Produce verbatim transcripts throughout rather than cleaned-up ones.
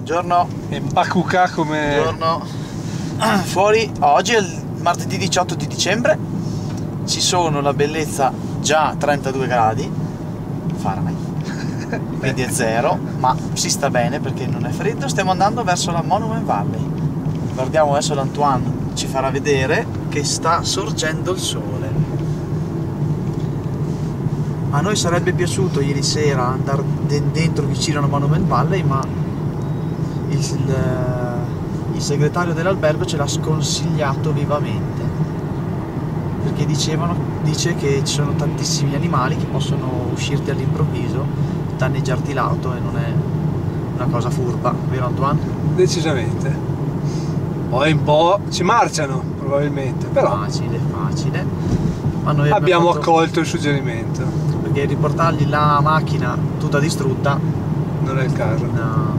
Buongiorno. E bacucà come... Buongiorno. Fuori, oggi è il martedì diciotto di dicembre, ci sono la bellezza già trentadue gradi Fahrenheit, quindi è zero, ma si sta bene perché non è freddo. Stiamo andando verso la Monument Valley. Guardiamo adesso l'Antoine, ci farà vedere che sta sorgendo il sole. A noi sarebbe piaciuto ieri sera andare dentro vicino alla Monument Valley, ma il, il, il segretario dell'albergo ce l'ha sconsigliato vivamente, perché dicevano, dice che ci sono tantissimi animali che possono uscirti all'improvviso, danneggiarti l'auto, e non è una cosa furba, vero Antoine? Decisamente. Poi un po' ci marciano probabilmente, però Facile, facile. Ma noi abbiamo fatto... accolto il suggerimento. perché riportargli la macchina tutta distrutta Non è il caso. no.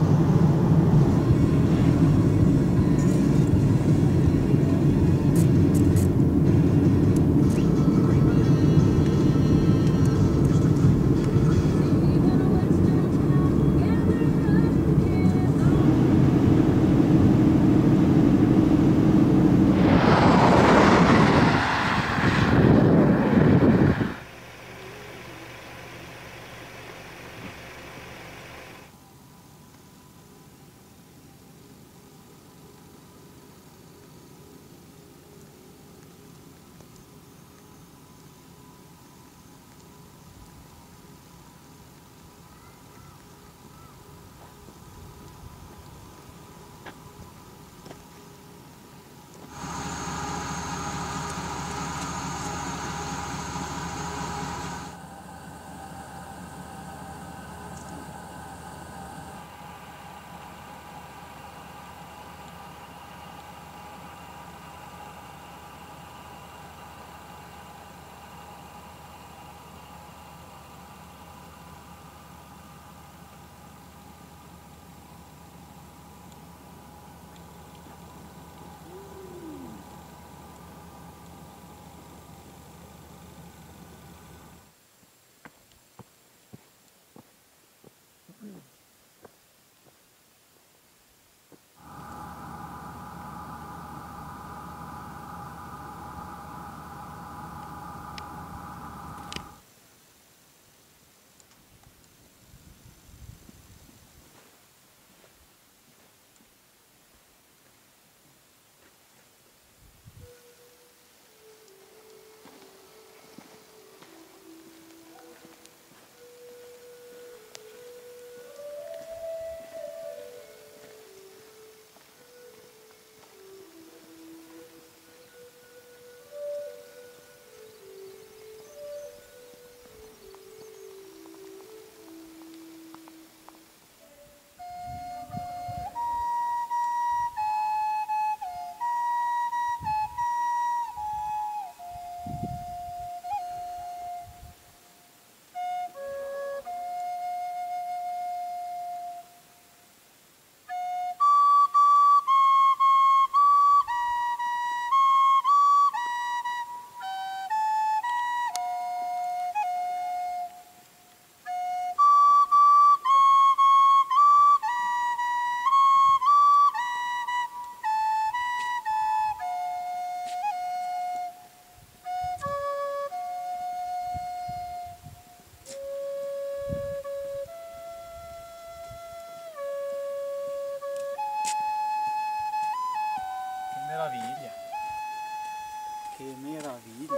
Meraviglia, che meraviglia.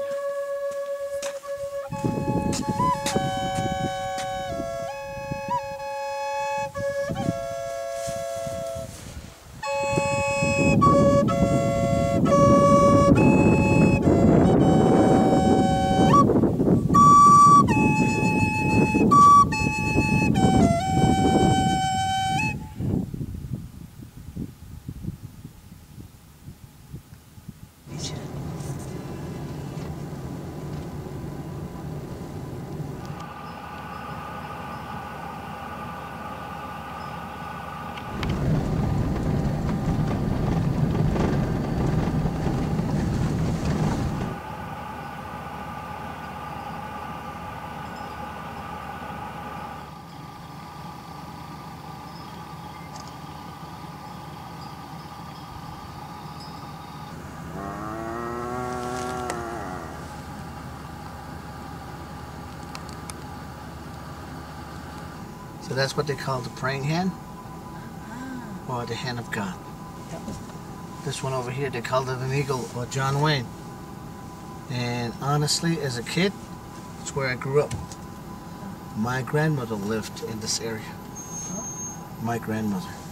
So that's what they call the praying hand, or the hand of God. Yep. This one over here, they called it an eagle, or John Wayne. And honestly, as a kid, it's where I grew up. My grandmother lived in this area. My grandmother.